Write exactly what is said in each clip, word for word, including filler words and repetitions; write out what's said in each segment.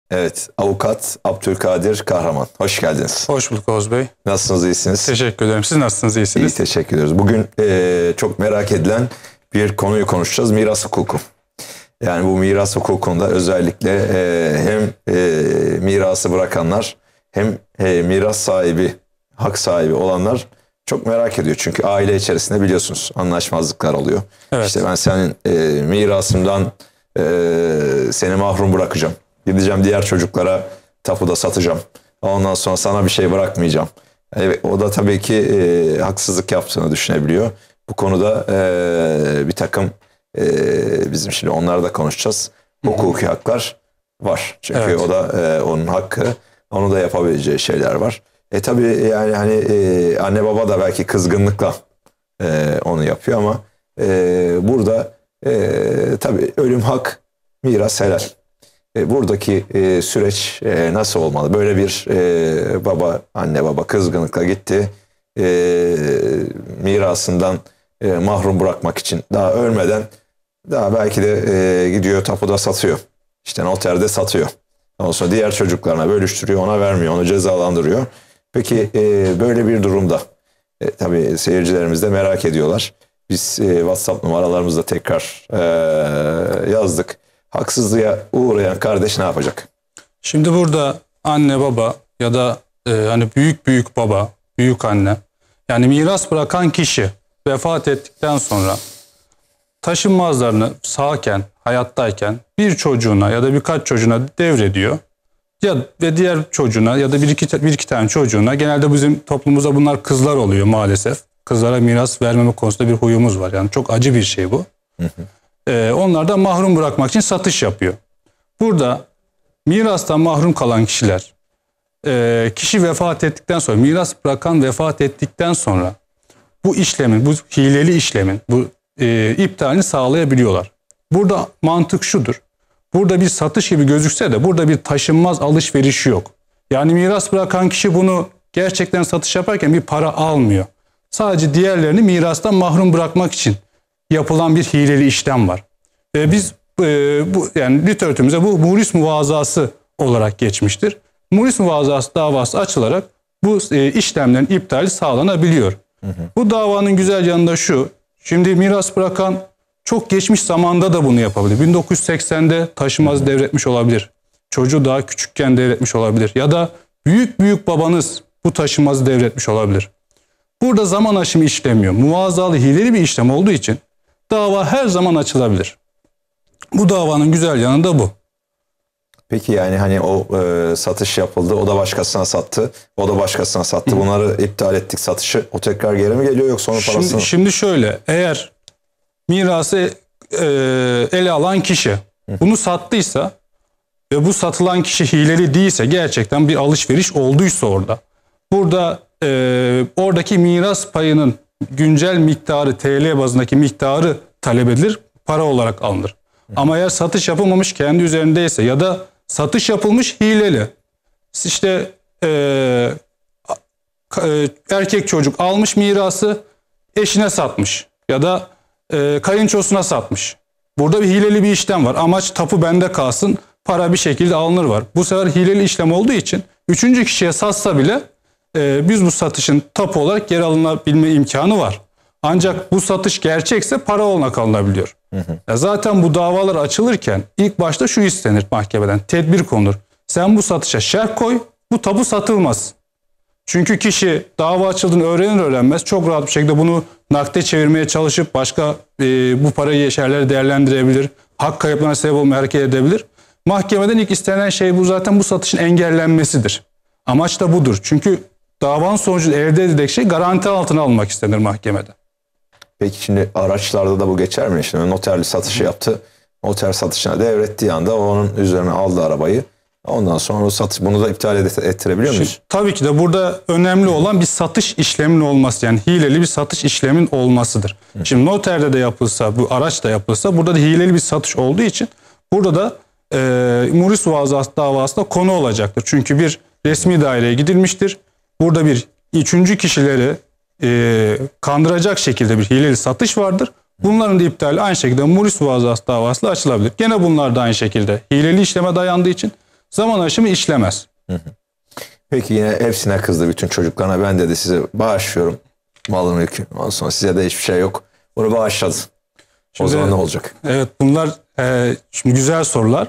Evet, avukat Abdülkadir Kahraman. Hoş geldiniz. Hoş bulduk Oğuz Bey. Nasılsınız, iyisiniz? Teşekkür ederim. Siz nasılsınız, iyisiniz? İyi, teşekkür ederiz. Bugün e, çok merak edilen bir konuyu konuşacağız. Miras hukuku. Yani bu miras hukukunda özellikle e, hem e, mirası bırakanlar hem e, miras sahibi, hak sahibi olanlar çok merak ediyor. Çünkü aile içerisinde biliyorsunuz anlaşmazlıklar oluyor. Evet. İşte ben senin e, mirasımdan e, seni mahrum bırakacağım. Gideceğim diğer çocuklara tapuda satacağım. Ondan sonra sana bir şey bırakmayacağım. Evet, o da tabii ki e, haksızlık yaptığını düşünebiliyor. Bu konuda e, bir takım e, bizim şimdi onları da konuşacağız. Hukuki haklar var. Çünkü Evet. o da e, onun hakkı. Onu da yapabileceği şeyler var. E tabii yani hani e, anne baba da belki kızgınlıkla e, onu yapıyor ama e, burada e, tabii ölüm hak, miras helal. E, buradaki e, süreç e, nasıl olmalı? Böyle bir e, baba, anne baba kızgınlıkla gitti. E, mirasından e, mahrum bırakmak için daha ölmeden daha belki de e, gidiyor tapuda satıyor. İşte noterde satıyor. Ondan sonra diğer çocuklarına bölüştürüyor, ona vermiyor, onu cezalandırıyor. Peki e, böyle bir durumda e, tabii seyircilerimiz de merak ediyorlar. Biz e, WhatsApp numaralarımızda tekrar e, yazdık. Haksızlığa uğrayan kardeş ne yapacak? Şimdi burada anne baba ya da e, hani büyük büyük baba, büyük anne, yani miras bırakan kişi vefat ettikten sonra taşınmazlarını sağken, hayattayken bir çocuğuna ya da birkaç çocuğuna devrediyor. Ya ve diğer çocuğuna ya da bir iki, bir iki tane çocuğuna, genelde bizim toplumumuzda bunlar kızlar oluyor maalesef. Kızlara miras vermeme konusunda bir huyumuz var. Yani çok acı bir şey bu. Hı hı. Ee, onlardan mahrum bırakmak için satış yapıyor. Burada mirastan mahrum kalan kişiler, e, kişi vefat ettikten sonra, miras bırakan vefat ettikten sonra bu işlemin, bu hileli işlemin, bu e, iptalini sağlayabiliyorlar. Burada mantık şudur. Burada bir satış gibi gözükse de burada bir taşınmaz alışveriş yok. Yani miras bırakan kişi bunu gerçekten satış yaparken bir para almıyor. Sadece diğerlerini mirastan mahrum bırakmak için yapılan bir hileli işlem var. Ve biz e, bu yani literatürümüze bu muris muvazası olarak geçmiştir. Muris muvazası davası açılarak bu e, işlemlerin iptali sağlanabiliyor. Hı hı. Bu davanın güzel yanı da şu. Şimdi miras bırakan çok geçmiş zamanda da bunu yapabilir. bin dokuz yüz seksende taşınmaz devretmiş olabilir. Çocuğu daha küçükken devretmiş olabilir. Ya da büyük büyük babanız bu taşınmazı devretmiş olabilir. Burada zaman aşımı işlemiyor. Muvazalı hileli bir işlem olduğu için dava her zaman açılabilir. Bu davanın güzel yanı da bu. Peki yani hani o e, satış yapıldı, o da başkasına sattı, o da başkasına sattı. Hı. Bunları iptal ettik satışı. O tekrar geri mi geliyor yoksa onun parasını? Şimdi, şimdi şöyle, eğer mirası e, ele alan kişi bunu sattıysa ve bu satılan kişi hileli değilse, gerçekten bir alışveriş olduysa orada. Burada e, oradaki miras payının güncel miktarı, T L bazındaki miktarı talep edilir, para olarak alınır. Hı. Ama eğer satış yapılmamış, kendi üzerindeyse ya da satış yapılmış hileli, işte e, e, erkek çocuk almış mirası, eşine satmış ya da e, kayınçosuna satmış. Burada bir hileli bir işlem var. Amaç tapu bende kalsın, para bir şekilde alınır var. Bu sefer hileli işlem olduğu için üçüncü kişiye satsa bile e, biz bu satışın tapu olarak geri alınabilme imkanı var. Ancak bu satış gerçekse para olarak alınabiliyor. Hı hı. Ya zaten bu davalar açılırken ilk başta şu istenir mahkemeden. Tedbir konulur. Sen bu satışa şerh koy, bu tapu satılmaz. Çünkü kişi dava açıldığını öğrenir öğrenmez çok rahat bir şekilde bunu nakde çevirmeye çalışıp başka e, bu parayı yeşerleri değerlendirebilir. Hak kayıplarına sebep olmaya hareket edebilir. Mahkemeden ilk istenen şey bu, zaten bu satışın engellenmesidir. Amaç da budur. Çünkü davanın sonucunda elde edilecek şey garanti altına alınmak istenir mahkemede. Peki şimdi araçlarda da bu geçer mi? Şimdi noterli satışı yaptı. Noter satışına devrettiği anda onun üzerine aldı arabayı. Ondan sonra o satış, bunu da iptal ettirebiliyor muyuz? Şimdi, tabii ki de burada önemli olan bir satış işleminin olması. Yani hileli bir satış işlemin olmasıdır. Hı. Şimdi noterde de yapılsa, bu araç da yapılsa, burada da hileli bir satış olduğu için burada da e, muris muvazası davasında konu olacaktır. Çünkü bir resmi daireye gidilmiştir. Burada bir üçüncü kişileri e, kandıracak şekilde bir hileli satış vardır. Bunların da iptali aynı şekilde muris muvazası davasıyla açılabilir. Gene bunlar da aynı şekilde hileli işleme dayandığı için zaman aşımı işlemez. Hı hı. Peki yine hepsine kızdı, bütün çocuklarına. Ben dedi size bağışlıyorum malın mülkü. Ondan sonra size de hiçbir şey yok. Bunu bağışladı. Şimdi, o zaman ne olacak? Evet, bunlar e, şimdi güzel sorular.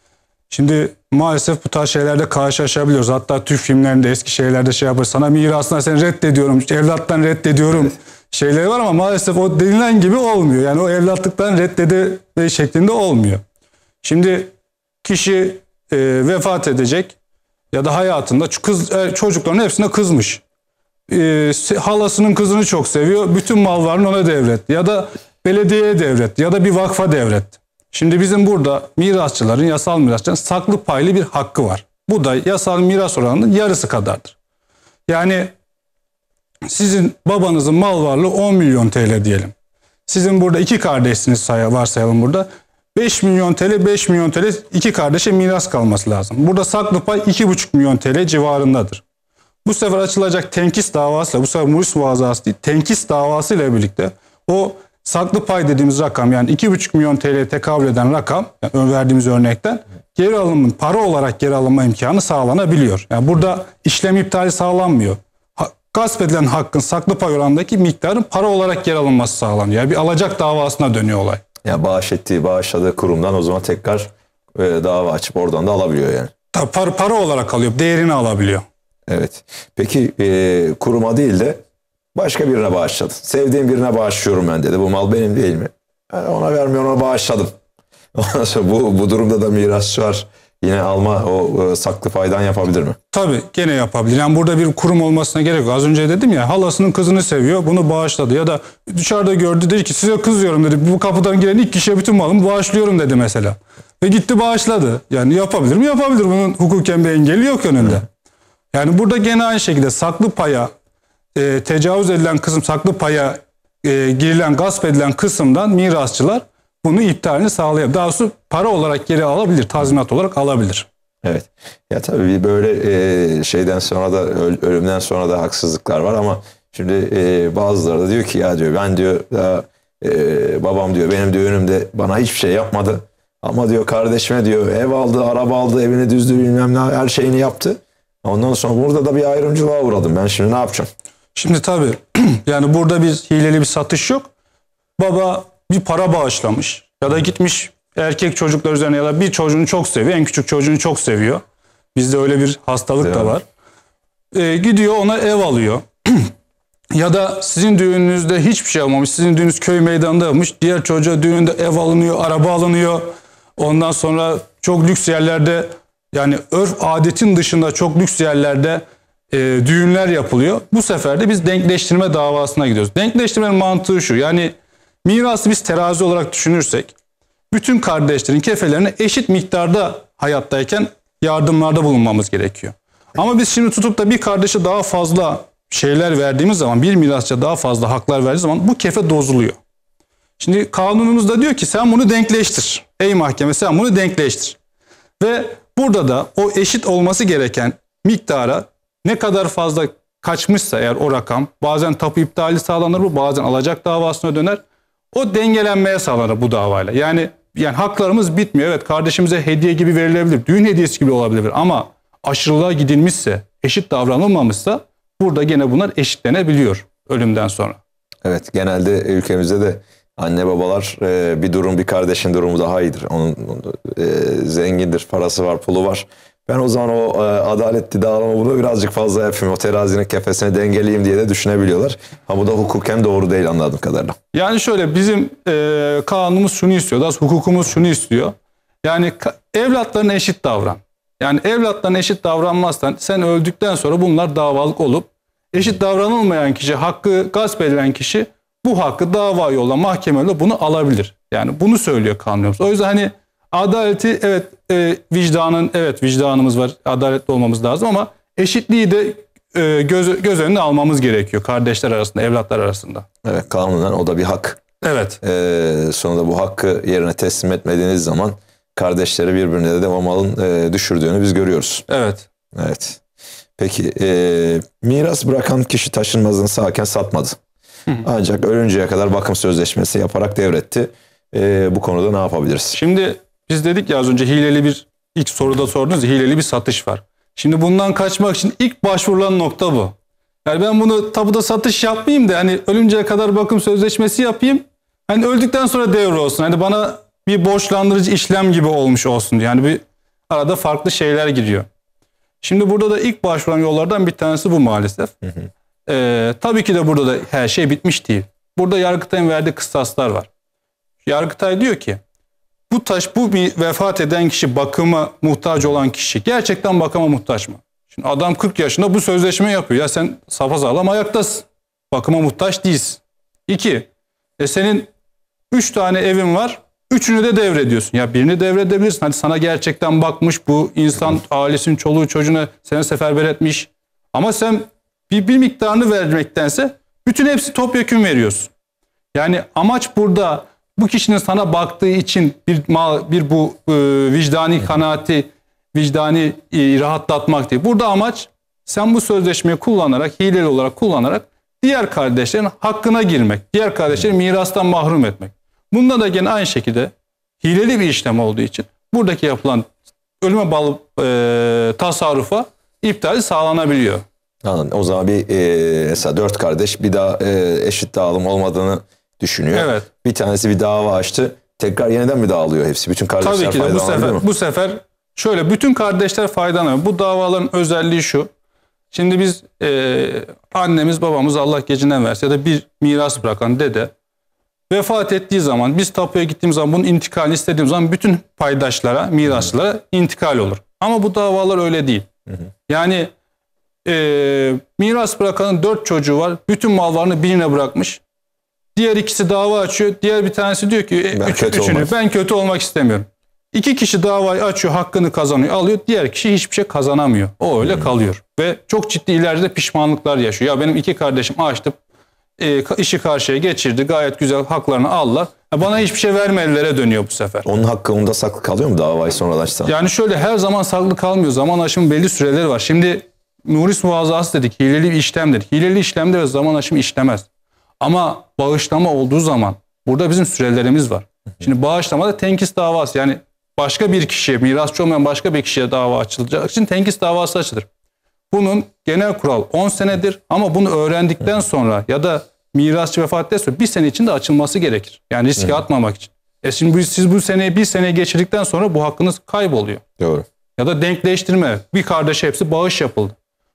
Şimdi maalesef bu tarz şeylerde karşılaşabiliyoruz. Hatta Türk filmlerinde, eski şeylerde şey yapar. Sana mirasına seni reddediyorum, evlattan reddediyorum evet. şeyleri var ama maalesef o denilen gibi olmuyor. Yani o evlatlıktan reddede şeklinde olmuyor. Şimdi kişi e, vefat edecek ya da hayatında kız, e, çocukların hepsine kızmış. E, halasının kızını çok seviyor. Bütün mal varlığını ona devretti. Ya da belediyeye devretti. Ya da bir vakfa devretti. Şimdi bizim burada mirasçıların, yasal mirasçıların saklı paylı bir hakkı var. Bu da yasal miras oranının yarısı kadardır. Yani sizin babanızın mal varlığı on milyon T L diyelim. Sizin burada iki kardeşsiniz varsayalım burada. beş milyon T L, beş milyon T L iki kardeşe miras kalması lazım. Burada saklı pay iki buçuk milyon T L civarındadır. Bu sefer açılacak tenkis davasıyla, bu sefer muris muazası değil, tenkis davası ile birlikte o saklı pay dediğimiz rakam, yani iki buçuk milyon T L'ye tekabül eden rakam, yani verdiğimiz örnekten geri alımın, para olarak geri alınma imkanı sağlanabiliyor. Yani burada işlem iptali sağlanmıyor. Ha, gasp edilen hakkın saklı pay oranındaki miktarın para olarak geri alınması sağlanıyor. Yani bir alacak davasına dönüyor olay. Ya bağış ettiği, bağışladığı kurumdan o zaman tekrar e, dava açıp oradan da alabiliyor yani. Tabii para, para olarak alıyor, değerini alabiliyor. Evet. Peki e, kuruma değil de başka birine bağışladı. Sevdiğim birine bağışlıyorum ben dedi. Bu mal benim değil mi? Yani ona vermiyorum, ona bağışladım. Ondan sonra bu, bu durumda da mirasçı var. Yine alma o e, saklı paydan yapabilir mi? Tabii gene yapabilir. Yani burada bir kurum olmasına gerek yok. Az önce dedim ya, halasının kızını seviyor, bunu bağışladı. Ya da dışarıda gördü, dedi ki size kızıyorum dedi. Bu kapıdan giren ilk kişiye bütün malımı bağışlıyorum dedi mesela. Ve gitti bağışladı. Yani yapabilir mi? Yapabilir. Bunun hukuken bir engeli yok önünde. Hı. Yani burada gene aynı şekilde saklı paya e, tecavüz edilen kısım, saklı paya e, girilen, gasp edilen kısımdan mirasçılar bunu iptalini sağlayabilir. Daha sonra para olarak geri alabilir, tazminat olarak alabilir. Evet. Ya tabii böyle e, şeyden sonra da ölümden sonra da haksızlıklar var ama şimdi e, bazıları da diyor ki ya diyor ben diyor ya, e, babam diyor benim düğünümde bana hiçbir şey yapmadı. Ama diyor kardeşime diyor ev aldı, araba aldı, evini düzdü, bilmem ne, her şeyini yaptı. Ondan sonra burada da bir ayrımcılığa uğradım. Ben şimdi ne yapacağım? Şimdi tabii yani burada bir hileli bir satış yok. Baba bir para bağışlamış ya da gitmiş erkek çocuklar üzerine ya da bir çocuğunu çok seviyor. En küçük çocuğunu çok seviyor. Bizde öyle bir hastalık evet. da var. Ee, gidiyor ona ev alıyor. Ya da sizin düğününüzde hiçbir şey olmamış. Sizin düğününüz köy meydanında olmuş. Diğer çocuğa düğünde ev alınıyor, araba alınıyor. Ondan sonra çok lüks yerlerde, yani örf adetin dışında çok lüks yerlerde e, düğünler yapılıyor. Bu sefer de biz denkleştirme davasına gidiyoruz. Denkleştirmenin mantığı şu. Yani mirası biz terazi olarak düşünürsek bütün kardeşlerin kefelerine eşit miktarda hayattayken yardımlarda bulunmamız gerekiyor. Ama biz şimdi tutup da bir kardeşe daha fazla şeyler verdiğimiz zaman, bir mirasçıya daha fazla haklar verdiğimiz zaman bu kefe bozuluyor. Şimdi kanunumuz da diyor ki sen bunu denkleştir. Ey mahkeme sen bunu denkleştir. Ve burada da o eşit olması gereken miktara ne kadar fazla kaçmışsa eğer o rakam, bazen tapu iptali sağlanır bu, bazen alacak davasına döner. O dengelenmeye sağlanır bu davayla. Yani yani haklarımız bitmiyor. Evet, kardeşimize hediye gibi verilebilir, düğün hediyesi gibi olabilir ama aşırılığa gidilmişse, eşit davranılmamışsa burada gene bunlar eşitlenebiliyor ölümden sonra. Evet, genelde ülkemizde de anne babalar e, bir durum, bir kardeşin durumu daha iyidir. Onun e, zengindir, parası var, pulu var. Ben o zaman o e, adaletli dağılımı bunu birazcık fazla yapayım. O terazinin kefesini dengeleyeyim diye de düşünebiliyorlar. Ama bu da hukuken doğru değil anladığım kadarıyla. Yani şöyle bizim e, kanunumuz şunu istiyor. Daha hukukumuz şunu istiyor. Yani evlatlarına eşit davran. Yani evlatlarına eşit davranmazsan sen öldükten sonra bunlar davalık olup eşit davranılmayan kişi, hakkı gasp edilen kişi bu hakkı dava yolla, mahkeme yolla bunu alabilir. Yani bunu söylüyor kanunumuz. O yüzden hani adaleti evet e, vicdanın evet vicdanımız var. Adaletli olmamız lazım ama eşitliği de e, göz, göz önüne almamız gerekiyor kardeşler arasında, evlatlar arasında. Evet, kanunen o da bir hak. Evet. Ee, sonunda bu hakkı yerine teslim etmediğiniz zaman kardeşleri birbirine de o malın e, düşürdüğünü biz görüyoruz. Evet. Evet. Peki e, miras bırakan kişi taşınmazını sağken satmadı. Hı hı. Ancak ölünceye kadar bakım sözleşmesi yaparak devretti. E, bu konuda ne yapabiliriz? Şimdi biz dedik ya az önce hileli bir ilk soruda sordunuz ya, hileli bir satış var. Şimdi bundan kaçmak için ilk başvurulan nokta bu. Yani ben bunu tapuda satış yapmayayım da hani ölünceye kadar bakım sözleşmesi yapayım. Hani öldükten sonra devre olsun. Hani bana bir borçlandırıcı işlem gibi olmuş olsun. Yani bir arada farklı şeyler giriyor. Şimdi burada da ilk başvuran yollardan bir tanesi bu maalesef. Hı hı. Ee, tabii ki de burada da her şey bitmiş değil. Burada Yargıtay'ın verdiği kıstaslar var. Yargıtay diyor ki bu taş, bu bir vefat eden kişi, bakıma muhtaç olan kişi gerçekten bakıma muhtaç mı? Şimdi adam kırk yaşında bu sözleşme yapıyor. Ya sen sapasağlam ayaktasın. Bakıma muhtaç değilsin. İki, e senin üç tane evin var. Üçünü de devrediyorsun. Ya birini devredebilirsin. Hani sana gerçekten bakmış, bu insan ailesinin çoluğu çocuğuna seni seferber etmiş. Ama sen bir, bir miktarını vermektense bütün hepsi topyekün veriyorsun. Yani amaç burada bu kişinin sana baktığı için bir mal, bir bu e, vicdani kanaati, vicdani e, rahatlatmak değil. Burada amaç sen bu sözleşmeyi kullanarak, hileli olarak kullanarak diğer kardeşlerin hakkına girmek, diğer kardeşleri mirastan mahrum etmek. Bunda da gene aynı şekilde hileli bir işlem olduğu için buradaki yapılan ölüme bağlı e, tasarrufa iptali sağlanabiliyor. Anladım. O zaman bir e, mesela dört kardeş bir daha e, eşit dağılım olmadığını düşünüyor. Evet. Bir tanesi bir dava açtı. Tekrar yeniden mi dağılıyor hepsi? Bütün kardeşler Tabii ki de bu sefer, mı? bu sefer şöyle bütün kardeşler faydalanıyor. Bu davaların özelliği şu. Şimdi biz e, annemiz babamız Allah gecinden versin ya da bir miras bırakan dede vefat ettiği zaman biz tapuya gittiğimiz zaman bunun intikalini istediğimiz zaman bütün paydaşlara, mirasçılara intikal olur. Ama bu davalar öyle değil. Hı hı. Yani e, miras bırakanın dört çocuğu var. Bütün mallarını birine bırakmış. Diğer ikisi dava açıyor. Diğer bir tanesi diyor ki ben, üç, kötü üçünü, ben kötü olmak istemiyorum. İki kişi davayı açıyor, hakkını kazanıyor, alıyor. Diğer kişi hiçbir şey kazanamıyor. O öyle hmm. kalıyor. Ve çok ciddi ileride pişmanlıklar yaşıyor. Ya benim iki kardeşim açtı, e, işi karşıya geçirdi. Gayet güzel haklarını aldılar. Bana hiçbir şey vermedilere dönüyor bu sefer. Onun hakkı onda saklı kalıyor mu davayı sonradan açsan? Yani şöyle her zaman saklı kalmıyor. Zaman aşımı belli süreleri var. Şimdi Muris muvazzası dedik, hileli bir işlem dedik. Hileli işlemde zaman aşımı işlemez. Ama bağışlama olduğu zaman burada bizim sürelerimiz var. Şimdi bağışlamada tenkis davası, yani başka bir kişiye, mirasçı olmayan başka bir kişiye dava açılacak için tenkis davası açılır. Bunun genel kural on senedir ama bunu öğrendikten sonra ya da mirasçı vefat ettikten sonra bir sene içinde açılması gerekir. Yani riske atmamak için. E şimdi siz bu seneyi bir seneye geçirdikten sonra bu hakkınız kayboluyor. Doğru. Ya da denkleştirme. Bir kardeşe hepsi bağış yapıldı.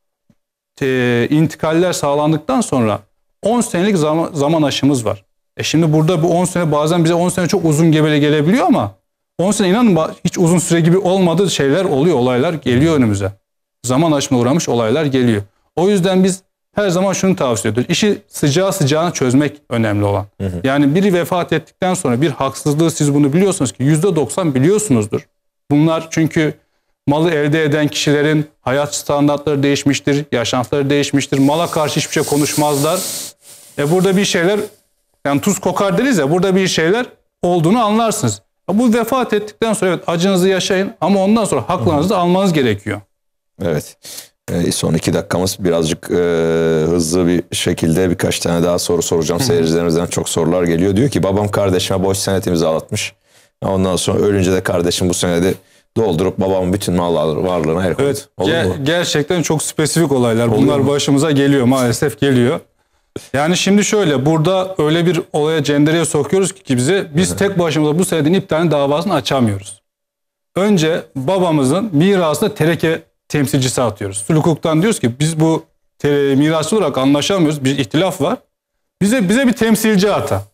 E, intikaller sağlandıktan sonra on senelik zaman, zaman aşımız var. E şimdi burada bu on sene bazen bize on sene çok uzun gebele gelebiliyor ama on sene inanın hiç uzun süre gibi olmadığı şeyler oluyor, olaylar geliyor önümüze. Zaman aşımına uğramış olaylar geliyor. O yüzden biz her zaman şunu tavsiye ediyoruz. İşi sıcağı sıcağına çözmek önemli olan. Hı hı. Yani biri vefat ettikten sonra bir haksızlığı siz bunu biliyorsunuz ki yüzde doksan biliyorsunuzdur. Bunlar çünkü malı elde eden kişilerin hayat standartları değişmiştir, yaşantıları değişmiştir. Mala karşı hiçbir şey konuşmazlar. E burada bir şeyler, yani tuz kokar deriz ya, burada bir şeyler olduğunu anlarsınız. Bu vefat ettikten sonra evet acınızı yaşayın ama ondan sonra haklarınızı da almanız gerekiyor. Evet. E, son iki dakikamız birazcık e, hızlı bir şekilde birkaç tane daha soru soracağım. Seyircilerimizden çok sorular geliyor. Diyor ki babam kardeşime boş senet imzalatmış. Ondan sonra ölünce de kardeşim bu senedi doldurup babamın bütün malları varlığına el koydu. Evet, ger- gerçekten çok spesifik olaylar. Olur Bunlar mu? Başımıza geliyor, maalesef geliyor. Yani şimdi şöyle, burada öyle bir olaya cendereye sokuyoruz ki bize, biz Hı-hı. tek başımıza bu senedin iptalinin davasını açamıyoruz. Önce babamızın mirasına tereke temsilcisi atıyoruz. Sulh hukuktan diyoruz ki biz bu te- mirasçı olarak anlaşamıyoruz. Bir ihtilaf var. Bize bize bir temsilci ata.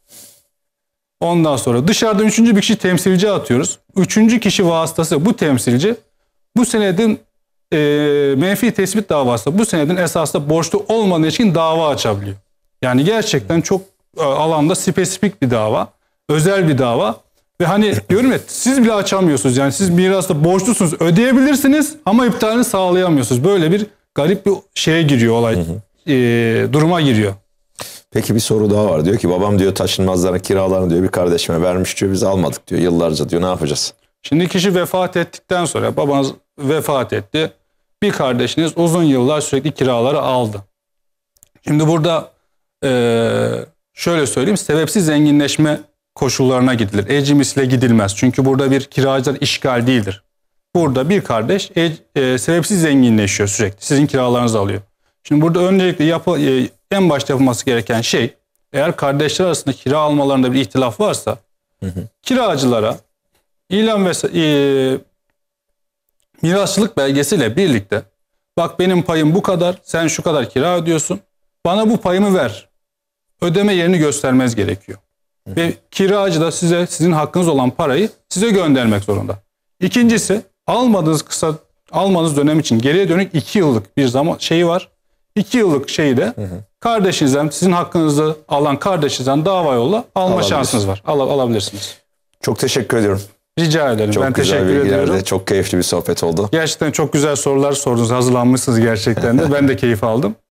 Ondan sonra dışarıda üçüncü bir kişi temsilci atıyoruz. Üçüncü kişi vasıtası bu temsilci bu senedin e, menfi tespit davası, bu senedin esasında borçlu olmadığı için dava açabiliyor. Yani gerçekten çok e, alanda spesifik bir dava, özel bir dava. Ve hani diyorum ya, siz bile açamıyorsunuz. Yani siz mirasta borçlusunuz, ödeyebilirsiniz ama iptalini sağlayamıyorsunuz. Böyle bir garip bir şeye giriyor olay, hı hı. E, duruma giriyor. Peki bir soru daha var. Diyor ki babam diyor taşınmazların kiralarını diyor bir kardeşime vermiş diyor. Biz almadık diyor yıllarca diyor. Ne yapacağız? Şimdi kişi vefat ettikten sonra, babanız vefat etti. Bir kardeşiniz uzun yıllar sürekli kiraları aldı. Şimdi burada e, şöyle söyleyeyim, sebepsiz zenginleşme koşullarına gidilir. Ecmisle gidilmez. Çünkü burada bir kiracılar işgal değildir. burada bir kardeş e, e, sebepsiz zenginleşiyor sürekli. Sizin kiralarınızı alıyor. Şimdi burada öncelikle yapı, e, en başta yapılması gereken şey, eğer kardeşler arasında kira almalarında bir ihtilaf varsa hı hı. kiracılara ilan ve e, mirasçılık belgesiyle birlikte bak benim payım bu kadar, sen şu kadar kira ödüyorsun, bana bu payımı ver. Ödeme yerini göstermeniz gerekiyor. Hı hı. Ve kiracı da size sizin hakkınız olan parayı size göndermek zorunda. İkincisi, almadığınız kısa almanız dönem için geriye dönük iki yıllık bir zaman şeyi var. iki yıllık şeyi de hı hı. kardeşinizden, sizin hakkınızı alan kardeşinizden dava yolla alma şansınız var. Al, alabilirsiniz. Çok teşekkür ediyorum. Rica ederim. Çok ben güzel teşekkür ediyorum. Çok keyifli bir sohbet oldu. Gerçekten çok güzel sorular sordunuz. Hazırlanmışsınız gerçekten de. Ben de keyif aldım.